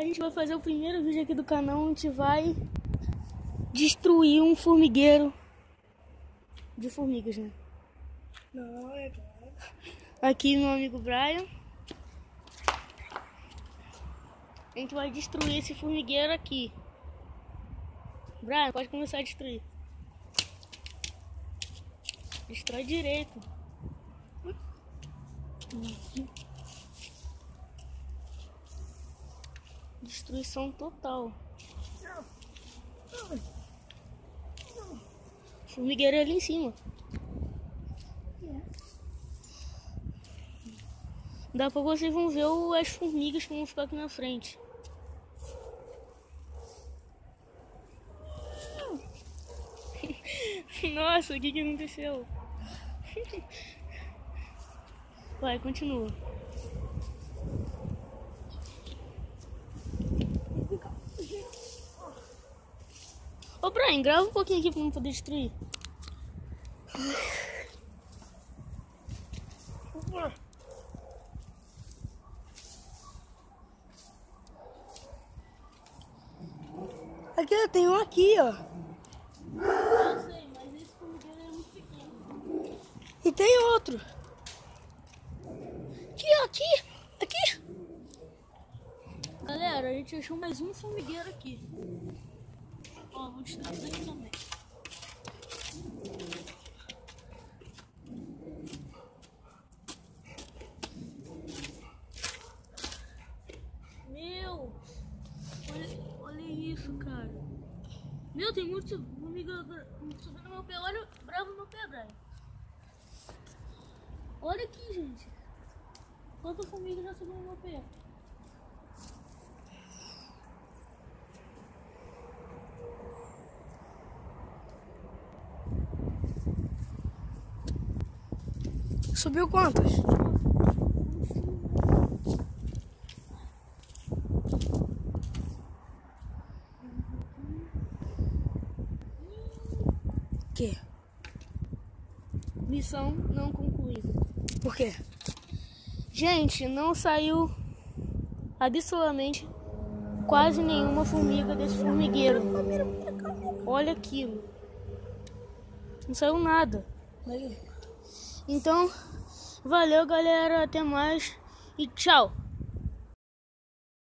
A gente vai fazer o primeiro vídeo aqui do canal. A gente vai destruir um formigueiro de formigas, né? Não, é claro. Aqui meu amigo Brian. A gente vai destruir esse formigueiro aqui. Brian, pode começar a destruir. Destrói direito. Destruição total. Formigueiro é ali em cima. Daqui a pouco vocês vão ver as formigas que vão ficar aqui na frente. Nossa, o que aconteceu? Vai, continua. Ô Brian, grava um pouquinho aqui pra não poder destruir. Aqui, tem um aqui, ó. Eu sei, mas esse formigueiro é muito pequeno. E tem outro. Aqui. Galera, a gente achou mais um formigueiro aqui. Ó, vou destruir isso aqui também. Meu, olha isso, cara. Meu, tem muito formiga subindo no meu pé. Olha, bravo no meu pé, Brian. Olha aqui, gente. Quanta formiga já subiu no meu pé. Subiu quantas? Que? Missão não concluída. Por quê? Gente, não saiu absolutamente quase nenhuma formiga desse formigueiro. Olha aquilo. Não saiu nada. Então, valeu galera, até mais e tchau.